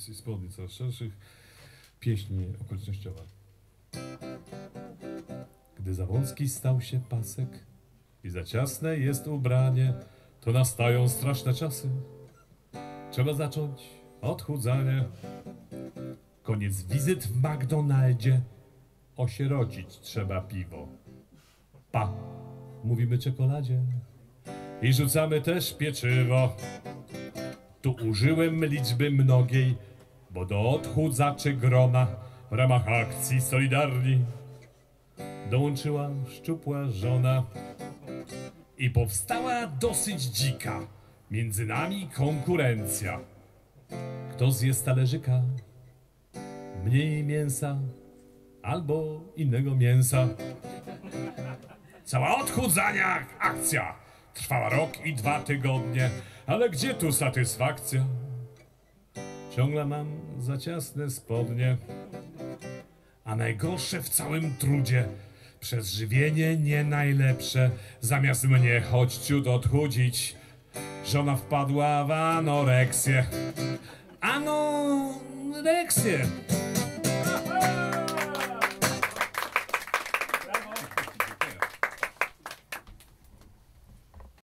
i spodni coraz szerszych. Pieśń okolicznościowa. Gdy za wąski stał się pasek i za ciasne jest ubranie, to nastają straszne czasy. Trzeba zacząć odchudzanie. Koniec wizyt w McDonaldzie. Osierocić trzeba piwo. Pa, mówimy czekoladzie. I rzucamy też pieczywo. Tu użyłem liczby mnogiej, bo do odchudzaczy grona w ramach akcji Solidarni dołączyła szczupła żona. I powstała dosyć dzika między nami konkurencja. Kto zje z talerzyka mniej mięsa albo innego mięsa. Cała odchudzania akcja trwała rok i 2 tygodnie, ale gdzie tu satysfakcja? Ciągle mam za ciasne spodnie, a najgorsze w całym trudzie, przez żywienie nie najlepsze, zamiast mnie choć ciut odchudzić, żona wpadła w anoreksję. Anoreksję!